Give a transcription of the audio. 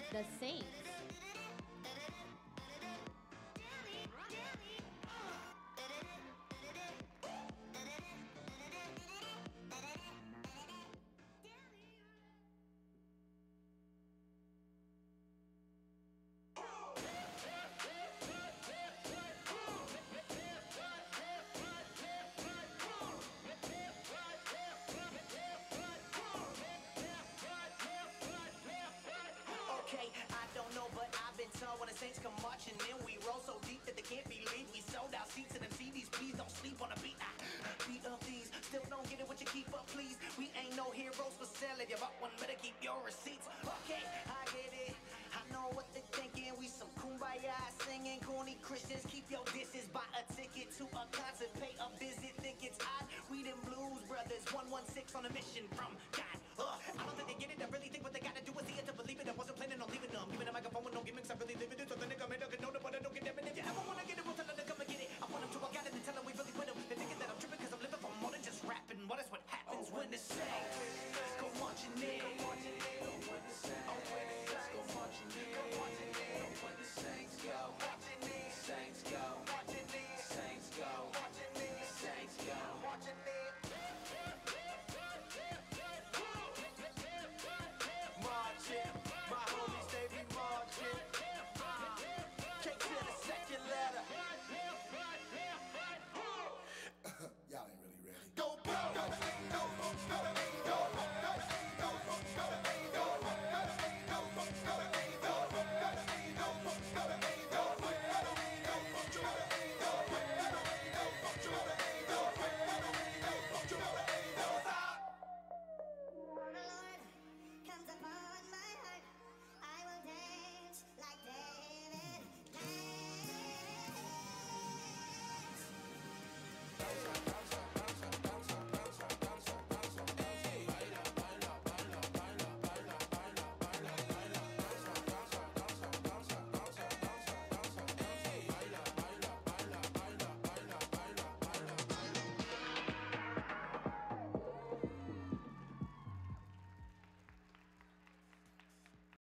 The Saints. Okay, I don't know, but I've been told when the Saints come marching in, we roll so deep that they can't believe we sold out seats to them CDs. Please don't sleep on the beat. Beat up these, still don't get it what you keep up, please. We ain't no heroes for sale. If you bought one, better keep your receipts. Okay, I get it. I know what they're thinking. We some kumbaya singing, corny Christians. Keep your disses, buy a ticket to a concert, pay a visit. Think it's odd? We them blues brothers, 116 on a mission from